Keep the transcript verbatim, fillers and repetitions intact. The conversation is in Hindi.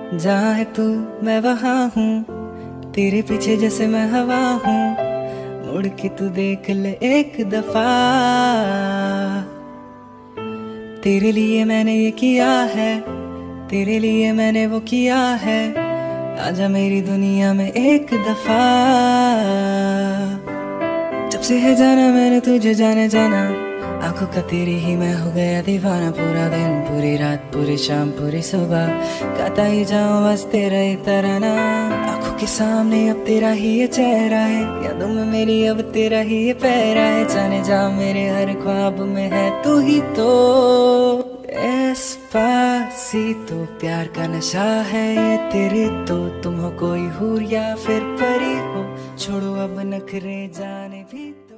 जहाँ है तू मैं वहाँ हूँ, तेरे पीछे जैसे मैं हवा हूँ। मुड़ के तू देख ले एक दफा, तेरे लिए मैंने ये किया है, तेरे लिए मैंने वो किया है। आजा मेरी दुनिया में एक दफा। जब से है जाना मैंने तुझे जाने जाना, आंखों का तेरी ही मैं हो गया दीवाना। पूरा दिन पूरी रात पूरी शाम पूरी सुबह गाता ही जाऊं बस तेरा ही तराना। आंखों के सामने अब तेरा ही ये चेहरा है, यादों में मेरी अब तेरा ही ये पहरा है। जाने जा मेरे हर ख्वाब में है तू ही तो। Despacito प्यार का नशा है ये तेरे तो। तुम हो कोई हूर या फिर परी हो, छोड़ो अब नखरे जाने भी।